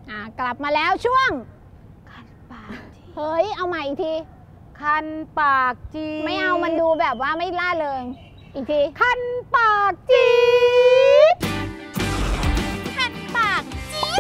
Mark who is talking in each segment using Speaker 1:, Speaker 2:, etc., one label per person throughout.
Speaker 1: กลับมาแล้วช่วงคันปากเฮ้ยเอาใหม่อีกที
Speaker 2: คันปากจี
Speaker 1: ไม่เอามันดูแบบว่าไม่ล่าเริงอีกที
Speaker 2: คันปากจี
Speaker 1: คันปากจี๊ด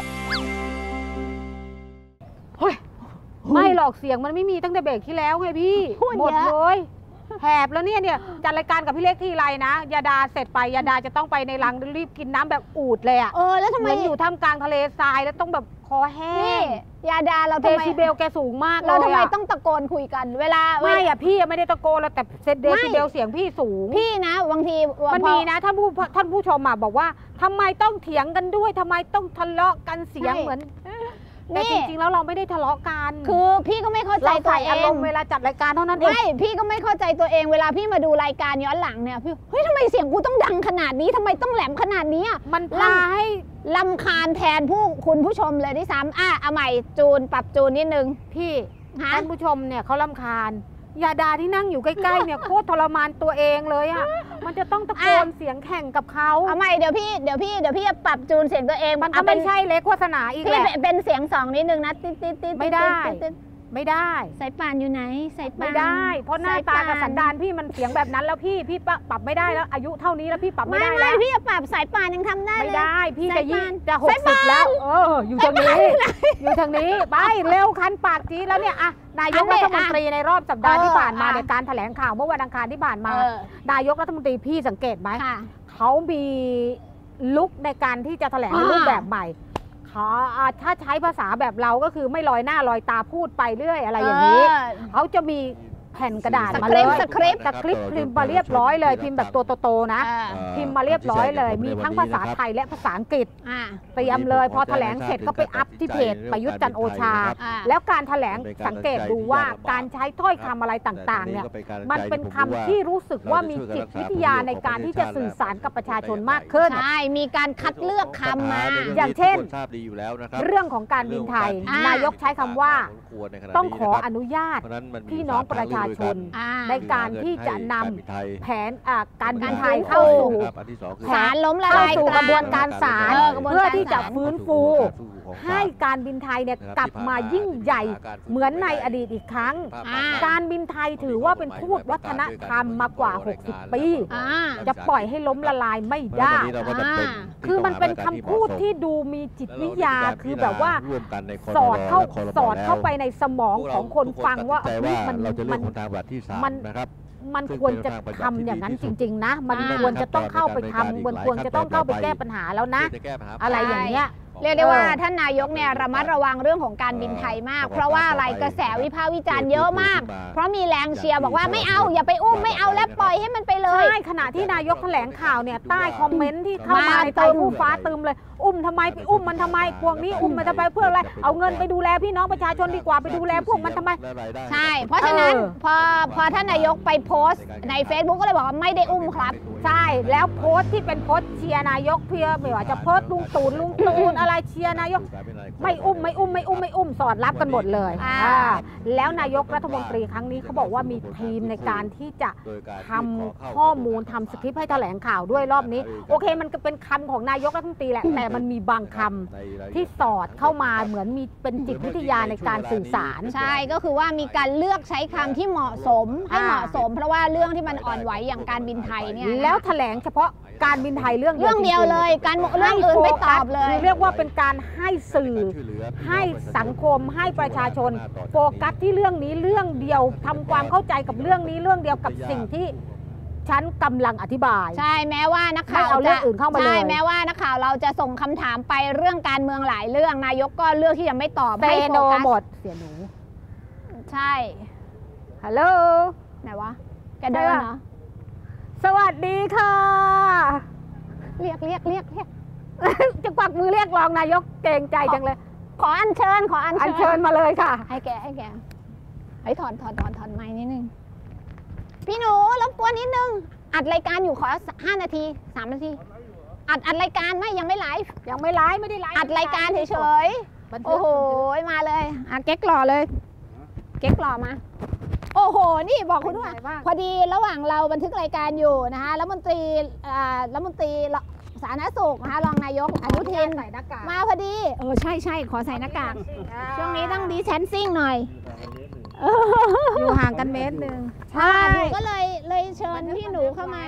Speaker 2: เฮ้ยไม่หรอกเสียงมันไม่มีตั้งแต่เบรกที่แล้วไงพี่หมดเลยแหบแล้วเนี่ยจัดรายการกับพี่เล็กทีไรนะยาดาเสร็จไปยาดาจะต้องไปในรังรีบกินน้ำแบบอูดเลยอ่ะ
Speaker 1: แล้วทำไม
Speaker 2: อยู่ท่ามกลางทะเลทรายแล้วต้องแบบคอแห้ง
Speaker 1: ยาดาเรา
Speaker 2: เดซิเบลแกสูงมาก
Speaker 1: เราทำไมต้องตะโกนคุยกันเวลา
Speaker 2: ไม่อะพี่ไม่ได้ตะโกนแล้วแต่เดซิเบลเสียงพี่สูง
Speaker 1: พี่นะบางที
Speaker 2: มันมีนะท่านผู้ชมบอกว่าทำไมต้องเถียงกันด้วยทำไมต้องทะเลาะกันเสียงเหมือนแต่จริงๆแล้วเราไม่ได้ทะเลาะกัน
Speaker 1: คือพี่ก็ไม่เข้าใจตัวเอง
Speaker 2: เวลาจัดรายการเท่านั้นเอง
Speaker 1: ไม่พี่ก็ไม่เข้าใจตัวเองเวลาพี่มาดูรายการย้อนหลังเนี่ยพี่เฮ้ยทำไมเสียงกูต้องดังขนาดนี้ทำไมต้องแหลมขนาดนี้
Speaker 2: มันพาให้
Speaker 1: รำคาญแทนคุณผู้ชมเลยที่ซ้ำเอาใหม่จูนปรับจูนนิดนึง
Speaker 2: พี่ท่านผู้ชมเนี่ยเขารำคาญยาดาที่นั่งอยู่ใกล้ๆเนี่ยโคตรทรมานตัวเองเลยอ่ะมันจะต้องตะโกนเสียงแข่งกับเขา
Speaker 1: เอาใหม่เดี๋ยวพี่จะปรับจูนเสียงตัวเอง
Speaker 2: มันก็ไม่ใช่เล็กโฆษณาอีกแหละ
Speaker 1: เป็นเสียง2นิดนึงนะติด
Speaker 2: ไม่ได้ไม่ได้
Speaker 1: สายป่านอยู่ไหนสายป่าน
Speaker 2: ไม่ได้เพราะหน้าตากับสันดานพี่มันเสียงแบบนั้นแล้วพี่ปรับไม่ได้แล้วอายุเท่านี้แล้วพี่ปรับไม่ได้แล้ว
Speaker 1: พี่จะปรับสายป่านยังทำได้
Speaker 2: ไม่ได้พี่จะ60แล้วอยู่ทางนี้ไปเร็วคันปากจีแล้วเนี่ยนายกรัฐมนตรีในรอบสัปดาห์ที่ผ่านมาในการแถลงข่าวเมื่อวันอังคารที่ผ่านมานายกรัฐมนตรีพี่สังเกตไหมเขามีลุคในการที่จะแถลงรูปแบบใหม่ถ้าใช้ภาษาแบบเราก็คือไม่ลอยหน้าลอยตาพูดไปเรื่อยอะไรอย่างนี้เขาจะมีแผ่นกระดาษมาเลยสคริปต์พิมพ์มาเรียบร้อยเลยพิมพ์แบบตัวโตๆนะพิมพ์มาเรียบร้อยเลยมีทั้งภาษาไทยและภาษาอังกฤษเตรียมเลยพอแถลงเสร็จก็ไปอัพที่เพจประยุทธ์จันทร์โอชาแล้วการแถลงสังเกตดูว่าการใช้ถ้อยคำอะไรต่างๆเนี่ยมันเป็นคำที่รู้สึกว่ามีจิตวิทยาในการที่จะสื่อสารกับประชาชนมากขึ้น
Speaker 1: ใช่มีการคัดเลือกคำมา
Speaker 2: อย่างเช่นเรื่องของการบินไทยนายกใช้คำว่าต้องขออนุญาตพี่น้องประชาชนในการที่จะนำแผนการบินไทยเข้าสู่
Speaker 1: ศาลล้มละลาย
Speaker 2: กระบวนการศาลเพื่อที่จะฟื้นฟูให้การบินไทยเนี่ยกลับมายิ่งใหญ่เหมือนในอดีตอีกครั้งการบินไทยถือว่าเป็นทูตวัฒนธรรมมากว่า60 ปีจะปล่อยให้ล้มละลายไม่ได้คือมันเป็นคำพูดที่ดูมีจิตวิทยาคือแบบว่าสอดเข้าไปในสมองของคนฟังว่ามันควรจะทำอย่างนั้นจริงๆนะมันควรจะต้องเข้าไปทำมันควรจะต้องเข้าไปแก้ปัญหาแล้วนะอะไรอย่างเงี้ย
Speaker 1: เรียกได้ว่าท่านนายกเนี่ยระมัดระวังเรื่องของการบินไทยมากเพราะว่าอะไรกระแสวิพากษ์วิจารณ์เยอะมากเพราะมีแรงเชียร์บอกว่าไม่เอาอย่าไปอุ้มไม่เอาแล้วปล่อยให้มันไปเลย
Speaker 2: ใช่ขณะที่นายกแถลงข่าวเนี่ยใต้คอมเมนต์ที่เข้ามาในใจผู้ฟ้าตึมเลยอุ้มทำไมไปอุ้มมันทำไมพวกนี้อุ้มมันทำไมเพื่ออะไรเอาเงินไปดูแลพี่น้องประชาชนดีกว่าไปดูแลพวกมันทำไม
Speaker 1: ใช่เพราะฉะนั้นพอท่านนายกไปโพสต์ใน Facebook ก็เลยบอกว่าไม่ได้อุ้มครับ
Speaker 2: ใช่แล้วโพสต์ที่เป็นโพสต์เชียร์นายกเพื่อไม่ว่าจะโพสต์ลุงตู่อะไรเชียร์นายกไม่อุ้มสอดรับกันหมดเลยแล้วนายกรัฐมนตรีครั้งนี้เขาบอกว่ามีทีมในการที่จะทำข้อมูลทำสคริปต์ให้แถลงข่าวด้วยรอบนี้โอเคมันก็เป็นคำของนายกรัฐมนตรีแหละแต่มันมีบางคำที่สอดเข้ามาเหมือนมีเป็นจิตวิทยาในการสื่อสาร
Speaker 1: ใช่ก็คือว่ามีการเลือกใช้คำที่เหมาะสมให้เหมาะสมเพราะว่าเรื่องที่มันอ่อนไหวอย่างการบินไทยเนี่ย
Speaker 2: แล้วแถลงเฉพาะการบินไทยเรื่อง
Speaker 1: เดียวเลยการเรื่องอื่นไม่ตอบเลย
Speaker 2: เรียกว่าเป็นการให้สื่อให้สังคมให้ประชาชนโฟกัสที่เรื่องนี้เรื่องเดียวทำความเข้าใจกับเรื่องนี้เรื่องเดียวกับสิ่งที่ฉันกำลังอธิบาย
Speaker 1: ใช่แม้ว่านักข่าว
Speaker 2: เอาเรื่องอื่นเข้ามาเลย
Speaker 1: ใช่แม้ว่านักข่าวเราจะส่งคำถามไปเรื่องการเมืองหลายเรื่องนายกก็เลือกที่จะไม่ตอบ
Speaker 2: ให้โฟกัสหมดเสียหนู
Speaker 1: ใช่
Speaker 2: ฮัลโหล
Speaker 1: ไหนวะแกเดินเหรอ
Speaker 2: สวัสดีค่ะ
Speaker 1: เรียก
Speaker 2: จะกวักมือเรียกรองนายกเกรงใจจังเลย
Speaker 1: ขออัญเชิญ
Speaker 2: มาเลยค่ะ
Speaker 1: ให้แกไอ้ถอนไม้นิดนึงพี่หนูรบกวนนิดนึงอัดรายการอยู่ขอ5 นาที3 นาทีอัดรายการไหมยังไม่ไลฟ์
Speaker 2: ไม่ได้ไลฟ์
Speaker 1: อัดรายการเฉยๆโอ้โหมาเลยเก๊กหล่อเลยเก๊กหล่อมาโอ้โหนี่บอกคุณว่าพอดีระหว่างเราบันทึกรายการอยู่นะคะรัฐมนตรีสาธารณสุขนะคะรองนายกอนุทิน
Speaker 2: ใส่หน้ากาก
Speaker 1: มาพอดีใช่ขอใส่หน้ากากช่วงนี้ต้องดีแชนซิ่งหน่อย
Speaker 2: อยู่ห่างกันเมตรหนึ่ง
Speaker 1: ใช่หนูก็เลยเชิญพี่หนูเข้ามา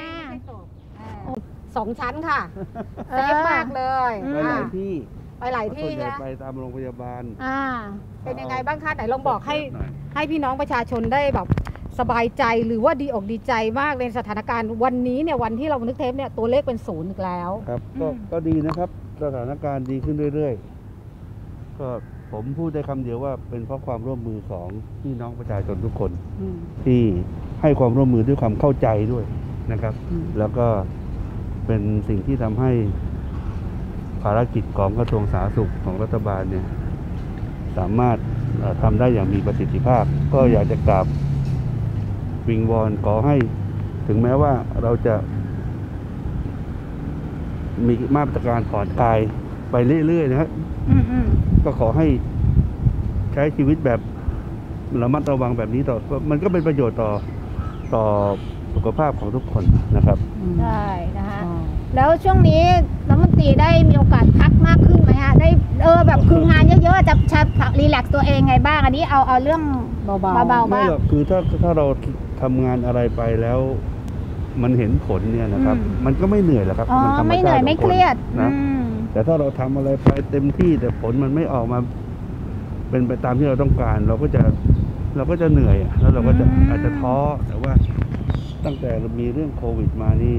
Speaker 2: 2 ชั้นค่ะเซฟมากเลย
Speaker 3: ไปหลายที่
Speaker 2: ไปหลายที่
Speaker 3: ส่วนใหญ่
Speaker 2: นะ
Speaker 3: ไปตามโรงพยาบาล
Speaker 2: เป็นยังไงบ้างคะไหนลองบอกให้พี่น้องประชาชนได้แบบสบายใจหรือว่าดีอกดีใจมากในสถานการณ์วันนี้เนี่ยวันที่เรานึกเทปเนี่ยตัวเลขเป็น0อีกแล้ว
Speaker 3: ครับก็ดีนะครับสถานการณ์ดีขึ้นเรื่อยๆก็ผมพูดได้คำเดียวว่าเป็นเพราะความร่วมมือของพี่น้องประชาชนทุกคนที่ให้ความร่วมมือด้วยความเข้าใจด้วยนะครับ แล้วก็เป็นสิ่งที่ทำให้ภารกิจของกระทรวงสาธารณสุขของรัฐบาลเนี่ยสามารถทำได้อย่างมีประสิทธิภาพ ก็อยากจะกราบวิงวอนขอให้ถึงแม้ว่าเราจะมีมาตรการผ่อนคลายไปเรื่อยๆนะครับก็ขอให้ใช้ชีวิตแบบระมัดระวังแบบนี้ต่อมันก็เป็นประโยชน์ต่อสุขภาพของทุกคนนะครับ
Speaker 1: ใช่นะคะแล้วช่วงนี้รัฐมนตรีได้มีโอกาสพักมากขึ้นไหมฮะได้แบบคืองานเยอะๆจะรีแลกซ์ตัวเองไงบ้างอันนี้เอาเรื่องเบาๆบ้าง
Speaker 3: ไม่หรอกคือถ้าเราทำงานอะไรไปแล้วมันเห็นผลเนี่ยนะครับ มันก็ไม่เหนื่อยหรอกครับมันธรรมชาติ
Speaker 1: ไม่เหนื่อยไม่เครียด
Speaker 3: นะแต่ถ้าเราทำอะไรไปเต็มที่แต่ผลมันไม่ออกมาเป็นไปตามที่เราต้องการ เราก็จะเหนื่อยแล้วเราก็จะอาจจะท้อแต่ว่าตั้งแต่มีเรื่องโควิดมานี่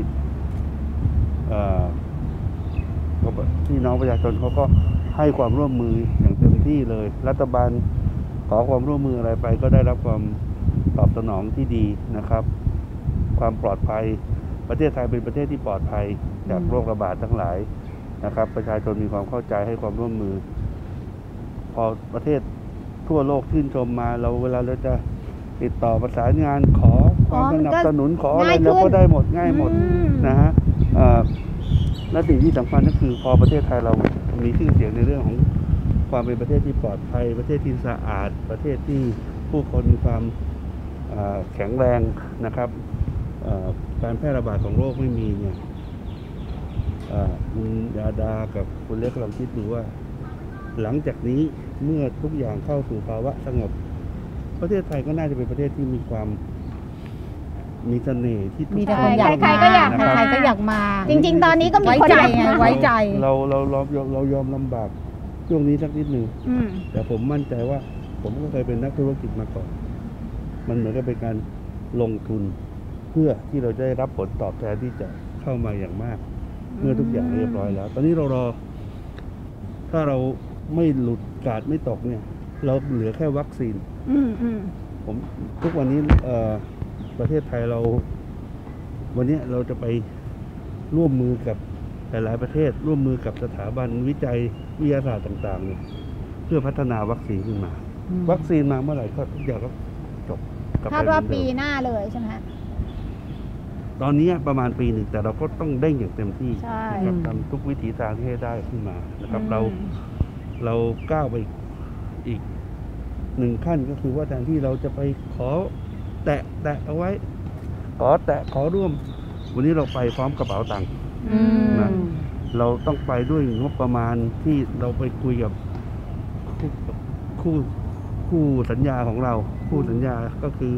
Speaker 3: พี่น้องประชาชนเขาก็ให้ความร่วมมืออย่างเต็มที่เลยรัฐบาลขอความร่วมมืออะไรไปก็ได้รับความตอบสนองที่ดีนะครับ ความปลอดภัยประเทศไทยเป็นประเทศที่ปลอดภัยจากโรคระบาดทั้งหลายนะครับ ประชาชนมีความเข้าใจให้ความร่วมมือพอประเทศทั่วโลกชื่นชมมาเวลาเราจะติดต่อประสานงานขอความสนับสนุนขออะไรเราก็ได้หมดง่ายหมดนะฮะและสิ่งที่สำคัญก็คือพอประเทศไทยเรามีชื่อเสียงในเรื่องของความเป็นประเทศที่ปลอดภัยประเทศที่สะอาดประเทศที่ผู้คนมีความแข็งแรงนะครับการแพร่ระบาดของโรคไม่มีเนี่ยคุณยาดากับคุณเล็กลองคิดดูว่าหลังจากนี้เมื่อทุกอย่างเข้าสู่ภาวะสงบประเทศไทยก็น่าจะเป็นประเทศที่มีความมีเสน่ห์ที่ทุกคนอยาก
Speaker 1: ใครๆก็อยาก
Speaker 2: ใครๆก็อยากมา
Speaker 1: จริงๆตอนนี้ก็มีคนอยากมา
Speaker 2: ไว้ใจ
Speaker 3: เรายอมลำบากช่วงนี้สักนิดหนึ่งแต่ผมมั่นใจว่าผมก็เคยเป็นนักธุรกิจมาก่อนมันเหมือนกับเป็นการลงทุนเพื่อที่เราจะได้รับผลตอบแทนที่จะเข้ามาอย่างมากเมื่อทุกอย่างเรียบร้อยแล้ว ตอนนี้เรารอถ้าเราไม่หลุดกาดไม่ตกเนี่ยเราเหลือแค่วัคซีนผมทุกวันนี้ประเทศไทยเราวันนี้เราจะไปร่วมมือกับหลายๆประเทศร่วมมือกับสถาบันวิจัยวิทยาศาสตร์ต่างๆเนี่ยเพื่อพัฒนาวัคซีนขึ้นมาวัคซีนมาเมื่อไหร่ก็ทุกอย่างก็จบ
Speaker 1: คาดว่าปีหน้าเลยใช่ไหมฮะ
Speaker 3: ตอนนี้ประมาณปีหนึ่งแต่เราก็ต้องเร่งอย่างเต็มที่
Speaker 1: ใช่
Speaker 3: นะครับทำทุกวิถีทางที่ให้ได้ขึ้นมานะครับ เราก้าวไปอีกหนึ่งขั้นก็คือว่าแทนที่เราจะไปขอแตะเอาไว้ขอร่วมวันนี้เราไปพร้อมกระเป๋าตังค์นะเราต้องไปด้วยงบประมาณที่เราไปคุยกับคู่สัญญาของเราคู่สัญญาก็คือ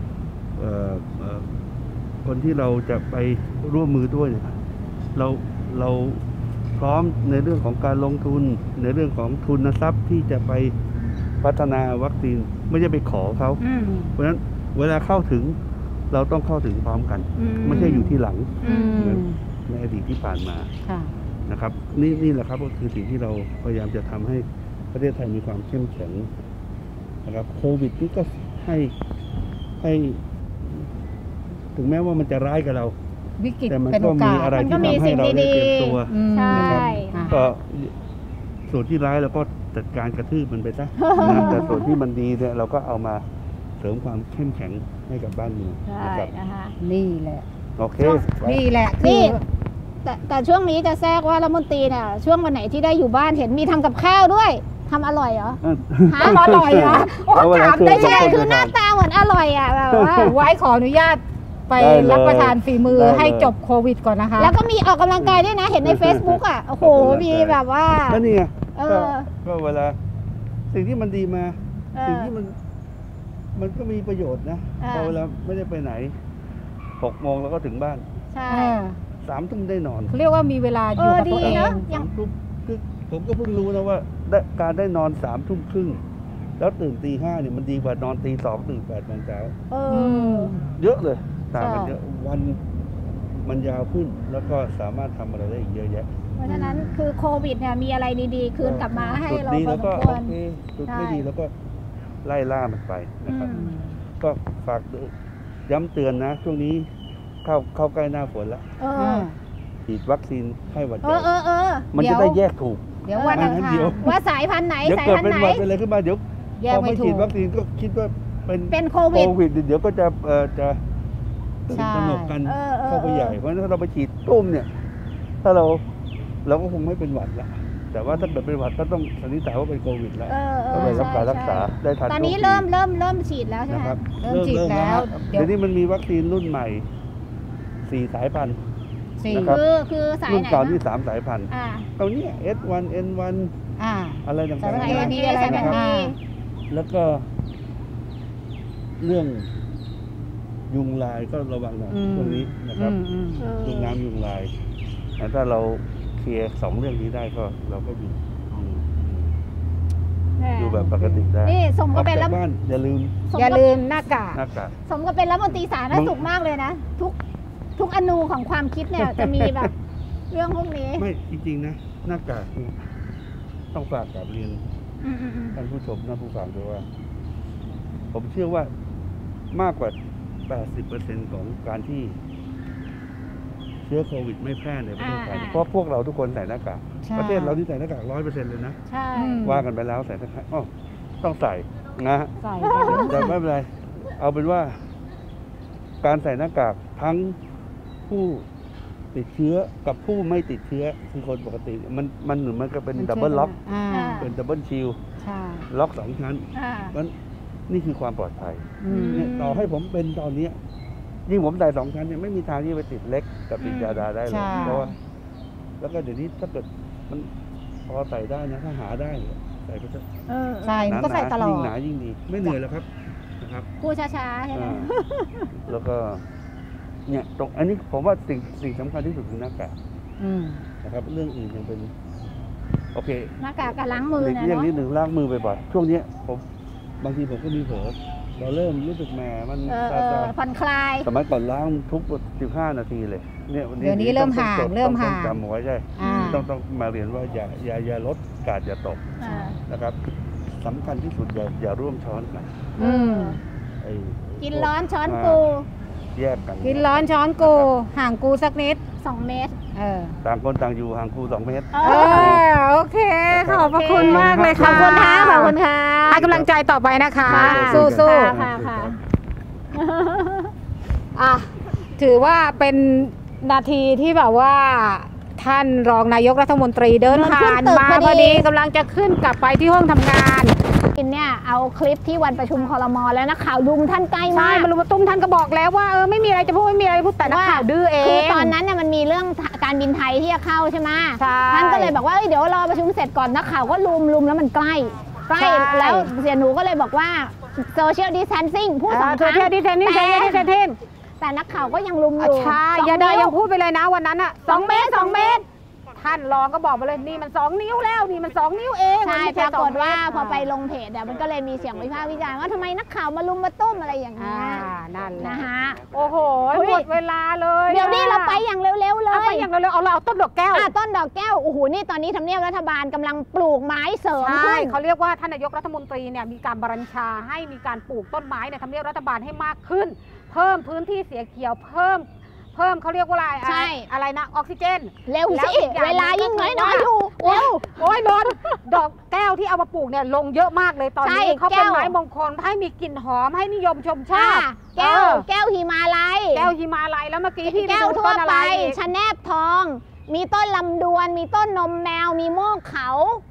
Speaker 3: คนที่เราจะไปร่วมมือด้วยเนี่ยเราพร้อมในเรื่องของการลงทุนในเรื่องของทุนทรัพย์ที่จะไปพัฒนาวัคซีนไม่ใช่ไปขอเขาเพราะฉะนั้นเวลาเข้าถึงเราต้องเข้าถึงพร้อมกันไม่ใช่อยู่ที่หลังเหมือนในอดีตที่ผ่านมานะครับนี่แหละครับก็คือสิ่งที่เราพยายามจะทำให้ประเทศไทยมีความเข้มแข็งนะครับโควิดนี่ก็ให้ถึงแม้ว่ามันจะร้ายกับเรา
Speaker 2: วิกฤต
Speaker 3: แต่มัน
Speaker 2: เป็น
Speaker 3: ก็
Speaker 2: โอกา
Speaker 3: มี
Speaker 2: ส
Speaker 3: อะไรที่ทำให้เราได้เตรียมตัว
Speaker 1: ใช่
Speaker 3: ก็ส่วนที่ร้ายเราก็จัดการกระทืบมันไปซะ แต่ส่วนที่มันดีเนี่ยเราก็เอามาเสริมความเข้มแข็งให้กับบ้านเมือง
Speaker 1: ใช่
Speaker 3: นะครับ
Speaker 1: นะคะ
Speaker 2: นี่แหละ
Speaker 3: โอเค
Speaker 2: นี่แหละ
Speaker 1: นี่แต่ช่วงนี้จะแทรกว่ารัฐมนตรีเนี่ยช่วงวันไหนที่ได้อยู่บ้านเห็นมีทำกับข้าวด้วยทำอร่อยเหรอ
Speaker 2: ทำอร่อยเหรอโอ้ถามได้
Speaker 1: ไม่ใช่คือหน้าตาเหมือนอร่อยอ่ะแบบว่า
Speaker 2: ไว้ขออนุญาตไป
Speaker 3: ได้เลย
Speaker 2: รับประทานฝีมือ
Speaker 3: ได้เลย
Speaker 2: ให้จบโควิดก่อนนะคะ
Speaker 1: แล้วก็มีออกกำลังกายด้วยนะ เห็นใน Facebook อ่ะ โอ้โห มีแบบว่า
Speaker 3: ก็นี่ไง
Speaker 1: เอ
Speaker 3: ก็
Speaker 1: อ
Speaker 3: ก็เวลาสิ่งที่มันดีมา
Speaker 1: เอ
Speaker 3: สิ่ง
Speaker 1: อ
Speaker 3: ที่มันก็มีประโยชน์นะ
Speaker 1: อ่า
Speaker 3: พอเวลาไม่ได้ไปไหน6 โมงเราก็ถึงบ้าน
Speaker 1: ใช่
Speaker 2: เออ
Speaker 3: 3 ทุ่มได้นอน
Speaker 2: เขาเรียกว่ามีเวลาอยู่กับตัวเอ
Speaker 1: ดี
Speaker 2: ง
Speaker 1: เนอะ ยัง
Speaker 3: 3 ทุ่มคือผมก็เพิ่งรู้นะว่าการได้นอน3 ทุ่มครึ่งแล้วตื่นตี 5เนี่ยมันดีกว่านอนตี 2ตื่น8 โมงเช้า
Speaker 1: เอ
Speaker 2: อื
Speaker 1: อ
Speaker 2: ม
Speaker 3: เยอะเลยต่างกัน
Speaker 1: ใช่
Speaker 3: เยอะวันมันยาวขึ้นแล้วก็สามารถทำอะไรได้อีกเยอะแยะ
Speaker 1: เพราะฉะนั้นคือโควิดเนี่ยมีอะไรดีๆ คืนกลับมาให้
Speaker 3: จุด
Speaker 1: เรา
Speaker 3: ดี
Speaker 1: พอ
Speaker 3: แล้ว
Speaker 1: ส
Speaker 3: ก็
Speaker 1: มค
Speaker 3: โอ
Speaker 1: วร
Speaker 3: เคจุด
Speaker 1: ใช่
Speaker 3: ไม่ดีแล้วก็ไล่ล่ามันไปนะครับ
Speaker 1: อืม
Speaker 3: ก็ฝากย้ำเตือนนะ ช่วงนี้เข้าใกล้หน้าฝนแล้ว
Speaker 1: เอ
Speaker 2: เอ
Speaker 1: อ
Speaker 2: อ
Speaker 3: ฉีดวัคซีนไข้หวัดให
Speaker 1: เอ
Speaker 3: ญ่
Speaker 1: อ
Speaker 3: มันจะได้แยกถูก
Speaker 2: เดี๋ยววัน
Speaker 3: ไม่
Speaker 2: อัง
Speaker 3: งั้น
Speaker 2: คา
Speaker 3: เดี๋ยว
Speaker 2: ร
Speaker 1: ว่าสายพันธุ์ไหน
Speaker 3: เดี๋ยว
Speaker 1: สาย
Speaker 3: เกิด
Speaker 1: พัน
Speaker 3: เป็น
Speaker 1: ธุ์ไหน
Speaker 3: หวัดเป็นอะไรขึ้นมาเดี๋ยว
Speaker 2: แย
Speaker 3: พ
Speaker 2: ก
Speaker 3: อ
Speaker 2: ไม่
Speaker 3: ไม่
Speaker 2: ถู
Speaker 3: ฉีด
Speaker 2: ก
Speaker 3: วัคซีนก็คิดว่าเป็น
Speaker 1: เป็นโค
Speaker 3: โค
Speaker 1: วิด
Speaker 3: วิดเดี๋ยวก็จะตื่น
Speaker 2: ใช่
Speaker 3: ตระหนกกัน
Speaker 1: เออ
Speaker 3: เข้าไปใหญ่เพราะฉะนั้นถ้าเราไปฉีดตุ้มเนี่ย ถ้าเราก็คงไม่เป็นหวัดละแต่ว่าถ้าเกิดเป็นหวัดก็ต้องสันนิษฐานว่าเป็นโควิดแล้ว ก็ไปรับการรักษาได้ทัน
Speaker 1: ตอนนี้
Speaker 3: โชคดี
Speaker 1: เริ่มฉีดแล้วใช่ไหม
Speaker 3: นะครับ
Speaker 2: เริ่มฉีดแล้ว
Speaker 3: เดี๋ยวนี้มันมีวัคซีนรุ่นใหม่ 4 สายพันธุ์
Speaker 2: สี่
Speaker 3: นะครับ
Speaker 1: คือสาย
Speaker 3: รุ่น
Speaker 1: ไหน
Speaker 3: เก่า
Speaker 1: นะ
Speaker 3: ที่3 สายพันธุ์
Speaker 1: อ่า
Speaker 3: เอาเนี่ย S1 N1
Speaker 2: อ่า
Speaker 3: อะไรต่าง
Speaker 2: สายพันธุ์
Speaker 3: ๆ
Speaker 2: A
Speaker 3: นะ
Speaker 2: B อะไร
Speaker 1: สายพันธุ์
Speaker 2: นะ
Speaker 1: B
Speaker 3: แล้วก็ เรื่องยุงลายก็ระวังหน่อย
Speaker 2: อืม
Speaker 3: ตรงนี้นะครับ
Speaker 2: อืม
Speaker 3: ยุงน้ำยุงลายแต่ถ้าเราเคลียร์2 เรื่องนี้ได้ก็เราก็อยู่แบบปกติได้
Speaker 1: นี่สม
Speaker 3: อ
Speaker 1: ก็
Speaker 3: อก
Speaker 1: เป็น
Speaker 3: จา
Speaker 1: รั
Speaker 3: ก
Speaker 1: ฐ
Speaker 3: บ้านอย่าลืม
Speaker 2: อย่าลืมหน้ากาก
Speaker 3: หน้ากาก
Speaker 1: สมก็เป็นรัฐมนตรีสาธารณสุขมากเลยนะ ทุกอนูของความคิดเนี่ย จะมีแบบ เรื่องพวกนี้
Speaker 3: ไม่จริงๆนะหน้ากากเนี่ยต้องฝากกับเรียน
Speaker 1: อืม
Speaker 3: ท่านผู้ชมท่านผู้ฟังด้วยว่า ผมเชื่อว่ามากกว่า 80% ของการที่เชื้อโควิดไม่แพร่ในประเทศไทยเพราะพวกเราทุกคนใส่หน้ากาก
Speaker 2: ใช่
Speaker 3: ประเทศเราที่ใส่หน้ากาก100%เลยนะ
Speaker 1: ใช่
Speaker 2: อืม
Speaker 3: ว่ากันไปแล้วใส่หน้ากากต้องใส่นะ
Speaker 2: ใส่
Speaker 3: แต่ไม่เป็นไร เอาเป็นว่า การใส่หน้ากากทั้งผู้ติดเชื้อกับผู้ไม่ติดเชื้อคือคนปกติ มันเหมือนมันก็เป็นดับเบิลล็อก
Speaker 2: อ่า
Speaker 3: เป็นดับเบิลชิล
Speaker 2: ใช่
Speaker 3: ล็อก2 ชั้น
Speaker 1: อ่า
Speaker 3: มันนี่คือความปลอดภัย
Speaker 2: อืม
Speaker 3: เนี่ยต่อให้ผมเป็นตอนเนี้ยยิ่งผมใส่2 ชั้นเนี่ยไม่มีทางที่จะไปติดเล็กกับติดยาดาได้เลย
Speaker 2: ใช่
Speaker 3: เพราะว่าแล้วก็เดี๋ยวนี้ถ้าเกิดมันพอใส่ได้นะถ้าหาได้เนี่ยใส่ไปเถอะ
Speaker 2: ใส่มันก็ใส่ตลอ
Speaker 3: ยิ่ง
Speaker 2: ด
Speaker 3: หนายิ่งดี ไม่เหนื่อยแล้วครับนะครับ
Speaker 1: พูดช้าๆใช่ไหม
Speaker 3: อ่าแล้วก็เนี่ยตรงอันนี้ผมว่าสิ่งสำคัญที่สุดคือหน้ากาก
Speaker 2: อืม
Speaker 3: นะครับ เรื่องอื่นยังเป็นโอเค
Speaker 1: หน้ากากกับล้างมือ
Speaker 3: หลีก
Speaker 1: นะ
Speaker 3: เลี่ยง
Speaker 1: เนาะ
Speaker 3: นิดหนึ่งล้างมือบ่อยๆช่วงเนี้ยบางทีผมก็มีเผลอเราเริ่มรู้สึกแหมมัน
Speaker 1: ผ่อนคลาย
Speaker 3: สมัยก่อนล้างทุก15 นาทีเลยเนี่ยวันนี้
Speaker 2: เดี๋ยวนี้เริ่ม
Speaker 3: ต้อง
Speaker 2: ห่าง
Speaker 3: จด
Speaker 2: เริ่ม
Speaker 3: ต้อง
Speaker 2: ห่าง
Speaker 3: จำเอาไว้ใช่
Speaker 2: อ่า
Speaker 3: ต้องมาเรียนว่าอย่าลดกาดอย่าตก
Speaker 1: อ่า
Speaker 3: นะครับสำคัญที่สุดอย่าร่วมช้อนกัน
Speaker 2: อืม
Speaker 3: ไอ้
Speaker 1: กินร้อนช้อนปู
Speaker 3: แยกกัน
Speaker 2: กินร้อนช้อนกูห่างกูสักนิด
Speaker 1: 2 เมตร
Speaker 2: เออ
Speaker 3: ต่างคนต่างอยู่ห่างครู2 เมตร
Speaker 2: เออโอเค ขอบพระคุณมากเลย
Speaker 1: ขอ
Speaker 2: ค่ะ
Speaker 1: บคุณค่ะขอบคุณค่ะ
Speaker 2: ให้กำลังใจต่อไปนะคะ
Speaker 1: ค่ะ
Speaker 2: สู้
Speaker 1: ค่ะค่ะ
Speaker 2: ๆอ่ะถือว่าเป็นนาทีที่แบบว่า ท่านรองนายกรัฐมนตรีเดินผ่านมาพอดีกำลังจะขึ้นกลับไปที่ห้องทำงาน
Speaker 1: เนี่ยเอาคลิปที่วันประชุมครม.แล้วนักข่าวดุมท่านใกล้
Speaker 2: ใช่
Speaker 1: มาก
Speaker 2: มารุมตุ้มท่านก็บอกแล้วว่าไม่มีอะไรจะพูดไม่มีอะไรพูดแต่นักข่าวดื้อเอง
Speaker 1: คือตอนนั้นเนี่ยมันมีเรื่องการบินไทยที่จะเข้าใช่ไหม
Speaker 2: ใช่
Speaker 1: ท่านก็เลยบอกว่าเดี๋ยวรอประชุมเสร็จก่อนนักข่าวก็ลุมแล้วมันใกล้
Speaker 2: ใช่
Speaker 1: แล้วเสียหนูก็เลยบอกว่า social distancing พูดสองค
Speaker 2: โซ
Speaker 1: รั้ง
Speaker 2: เทียดิเทนนี่เทนนี่เทนนี่
Speaker 1: แต่นักข่าวก็ยังลุมอยู่
Speaker 2: ใช่
Speaker 1: 2
Speaker 2: ยาดา
Speaker 1: นิ้ว
Speaker 2: ยังพูดไปเลยนะวันนั้นอ่ะ
Speaker 1: 2 เมตร 2 เมตร
Speaker 2: ท่านรองก็บอกมาเลยนี่มัน2 นิ้วแล้วนี่มัน2 นิ้วเอง
Speaker 1: ใช่
Speaker 2: มันไม่
Speaker 1: ปรากฏว่า
Speaker 2: 2
Speaker 1: พอไปลงเพจมันก็เลยมีเสียงวิพากษ์วิจารณ์ว่าทำไมนักข่าวมาลุมมาตุ้มอะไรอย่าง
Speaker 2: อ่า
Speaker 1: เงี้ย
Speaker 2: นั่นแหละ
Speaker 1: นะคะ
Speaker 2: โอ้โห
Speaker 1: อุ๊ย
Speaker 2: หมดเวลาเลย
Speaker 1: เดี๋ยวนี้เราไปอย่างเร็วๆเล
Speaker 2: เอาไป
Speaker 1: ย
Speaker 2: อย่างเร็วๆเอาเราเอาต้นดอกแก้ว
Speaker 1: ต้นดอกแก้วโอ้โหนี่ตอนนี้ทำเนียบรัฐบาลกำลังปลูกไม้เสริม
Speaker 2: ใช่
Speaker 1: ขึ้น
Speaker 2: เขาเรียกว่าท่านนายกรัฐมนตรีเนี่ยมีการบัญชาให้มีการปลูกต้นไม้ในทำเนียบรัฐบาลให้มากขึ้น เพิ่มพื้นที่เสียเขียวเพิ่มเขาเรียกว่าอะไร
Speaker 1: ใช่
Speaker 2: อะไรนะออกซิเจน
Speaker 1: เร็ว
Speaker 2: แล้ว
Speaker 1: สิ
Speaker 2: อีกอย่าง
Speaker 1: เวลายิ่ง
Speaker 2: หนึ่
Speaker 1: น้
Speaker 2: งก็คือ
Speaker 1: อยๆอยู่เร็ว
Speaker 2: โอ้ยนนดอกแก้วที่เอามาปลูกเนี่ยลงเยอะมากเลยตอน
Speaker 1: ใช่
Speaker 2: นี้เขาเป็น
Speaker 1: แก้ว
Speaker 2: ไม้มงคลให้มีกลิ่นหอมให้นิยมชมชอบ
Speaker 1: แก้ว
Speaker 2: เออ
Speaker 1: แก้วหิมาลัย
Speaker 2: แก้วหิมาลัยแล้วเมื่อกี้พี่
Speaker 1: แก้ว
Speaker 2: ดู
Speaker 1: ทั่ว
Speaker 2: ต้นอะ
Speaker 1: ไป
Speaker 2: ไร
Speaker 1: ชะแนบทอง มีต้นลำดวน มีต้นนมแมว มีโมกเขา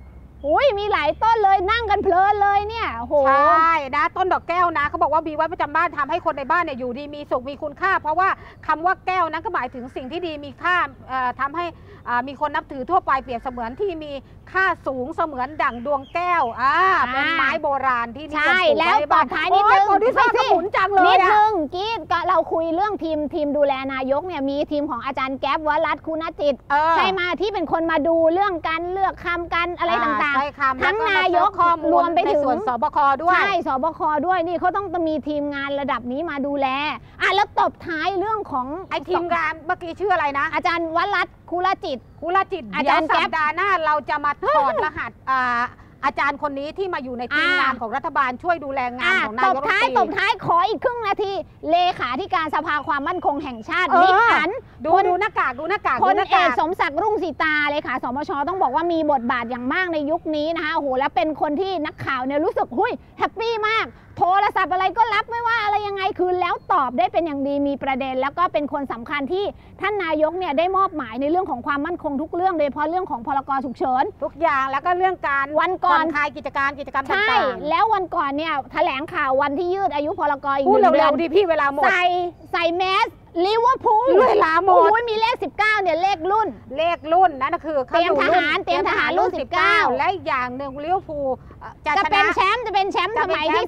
Speaker 1: อุ้ยมีหลายต้นเลยนั่งกันเพลินเลยเนี่ยโห
Speaker 2: ใช่นะต้นดอกแก้วนะเขาบอกว่ามีไว้ประจำบ้านทำให้คนในบ้านเนี่ยอยู่ดีมีสุขมีคุณค่า เพราะว่าคำว่าแก้วนั้นก็หมายถึงสิ่งที่ดีมีค่าทำให้มีคนนับถือทั่วไปเปรียบเสมือนที่มีค่าสูงเสมือนดั่งดวงแก้วเป็นไม้โบราณที่นิยมปลูก
Speaker 1: ใช่แล้วตอบท้ายนิดนึง
Speaker 2: โอ้ยที่ชอบกระหมุนจังเลย
Speaker 1: นิด
Speaker 2: อะ
Speaker 1: นึงกี้ก็เราคุยเรื่องทีมดูแลนายกเนี่ยมีทีมของอาจารย์แก๊ปวรัตน์คุณจิตใช่มาที่เป็นคนมาดูเรื่องการเลือกคำกันอะไรต่างๆทั้งนายกรวมไปถึง
Speaker 2: ส่วนสบคด้วย
Speaker 1: ใช่สบคด้วยนี่เขาต้องมีทีมงานระดับนี้มาดูแลแล้วตบท้ายเรื่องของ
Speaker 2: ไอ้ทีมงานเมื่อกี้ชื่ออะไรนะ
Speaker 1: อาจารย์วรัตน์คุณจิต
Speaker 2: อาจารย์สัปดาห์หน้าเราจะมาถอดรหัสอาจารย์คนนี้ที่มาอยู่ในทีมงานของรัฐบาลช่วยดูแลงานของนายกรัฐมนตรี
Speaker 1: ตบท้ายขออีกครึ่งนาทีเลขาธิการสภาความมั่นคงแห่งชาติบิ๊กอัน
Speaker 2: ดูหน้ากาก
Speaker 1: พลเอกสมศักดิ์รุ่งสีตาเลยค่ะสมชต้องบอกว่ามีบทบาทอย่างมากในยุคนี้นะคะโอ้โหแล้วเป็นคนที่นักข่าวเนี่ยรู้สึกแฮปปี้มากโทรศัพท์อะไรก็รับไม่ว่าอะไรยังไงคือแล้วตอบได้เป็นอย่างดีมีประเด็นแล้วก็เป็นคนสำคัญที่ท่านนายกเนี่ยได้มอบหมายในเรื่องของความมั่นคงทุกเรื่องโดยเฉพาะเรื่องของพรกฉุกเฉิน
Speaker 2: ทุกอย่างแล้วก็เรื่องการ
Speaker 1: วันก่อน
Speaker 2: คลายกิจกรรมต่างๆใช่
Speaker 1: แล้ววันก่อนเนี่ยแถลงข่าววันที่ยืดอายุพรกอีก1
Speaker 2: เดือน
Speaker 1: เร็ว
Speaker 2: ดิพี่เวลาหมด
Speaker 1: ใส่แมสลิเวอร์พูล
Speaker 2: เวลาหมด
Speaker 1: มีเลข19เนี่ยเลขรุ่น
Speaker 2: นั่นก็คือ
Speaker 1: เตรียมทหารรุ่น19
Speaker 2: และอีกอย่างหนึ่งลิเวอร์พูล
Speaker 1: จะเป็นแชมป์สมัยที่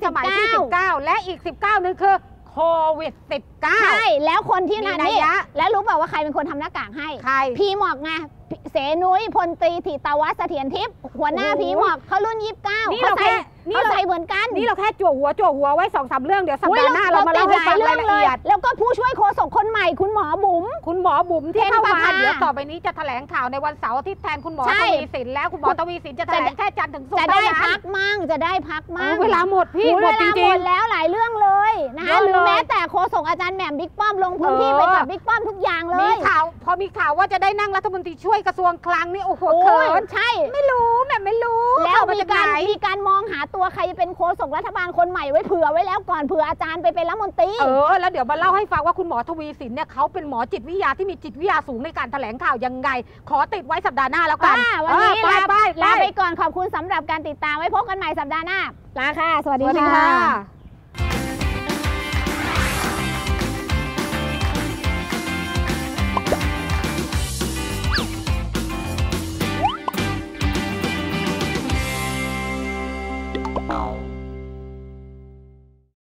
Speaker 2: 19และอีก19นึงคือโควิด19
Speaker 1: ใช่แล้วคนที่นั่นนี่แล้วรู้เปล่าว่าใครเป็นคนทำหน้ากากให้พีหมอกไงเสนุ้ยพลตรีถิตวัฒน์เสถียรทิพย์หัวหน้าพีหมอกเขารุ่น29
Speaker 2: นี่เรา
Speaker 1: ใส่เหมือนกัน
Speaker 2: นี่เราแค่จั่วหัวไว้ 2-3 เรื่องเดี๋ยวสัปดาห์หน้าเรามาเล่าให้ฟังรายละเอียด
Speaker 1: แล้วก็ผู้ช่วยโฆษกคนใหม่คุณหมอบุ๋ม
Speaker 2: ที่เข้ามาเดี๋ยวต่อไปนี้จะแถลงข่าวในวันเสาร์ที่แทนคุณหมอทวีสินแล้วคุณหมอทวีสินจะแถลงแค่จันทร์ถึงศุกร์
Speaker 1: จะได้พักมั่ง
Speaker 2: เวลาหมดพี่
Speaker 1: หมดจริงๆแล้วหลายเรื่องเลยนะคะหรือแม้แต่โฆษกอาจารย์แหม่มบิ๊กป้อมลงพื้นที่ไปกับบิ๊กป้อมทุกอย่างเลย
Speaker 2: พอมีข่าวว่าจะได้นั่งรัฐมนตรีช่วยกระทรวงคลังนี่โอ้โหเขิน
Speaker 1: ใช่
Speaker 2: ไม่รู้
Speaker 1: แล้วมีการมองหาตัวใครเป็นโฆษกรัฐบาลคนใหม่ไว้เผื่อไว้แล้วก่อนเผื่ออาจารย์ไปเป็นรัฐมนตรี
Speaker 2: แล้วเดี๋ยวมาเล่าให้ฟังว่าคุณหมอทวีสินเนี่ยเขาเป็นหมอจิตวิทยาที่มีจิตวิทยาสูงในการแถลงข่าวยังไงขอติดไว้สัปดาห์หน้าแล้วกัน
Speaker 1: วันนี้ลาไปก่อนขอบคุณสำหรับการติดตามไว้พบกันใหม่สัปดาห์หน้าลาค่ะสวัสดีค่ะ